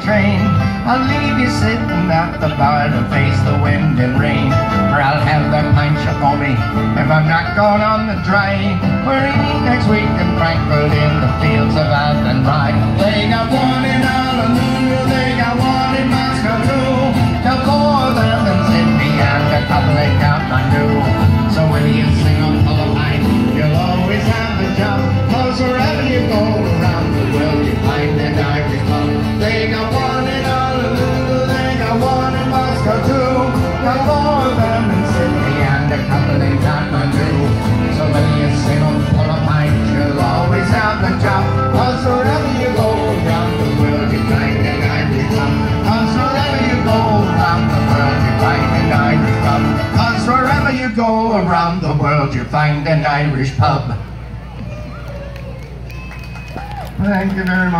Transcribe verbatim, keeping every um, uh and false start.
train. I'll leave you sitting at the bar to face the wind and rain, or I'll have the pint shop on me if I'm not going on the train. We're eating next week in Frankfurt in the fields of Altenrhein. They got one in Honolulu, they got one in Moscow too. Now four of them in Sydney and a couple in Kathmandu. So when you sing on full of pint, you'll always have a job, 'cause wherever you go around the world you find an Irish pub. They got one in Honolulu, they got one in Moscow too. Got four of them in Sydney and a couple in Kathmandu. So when you sing on full of pint, you'll always have a job, 'cause wherever you go around the world you find an Irish pub. 'Cause wherever you go around the world you find an Irish pub. 'Cause wherever you go around the world you find an Irish pub. Thank you very much.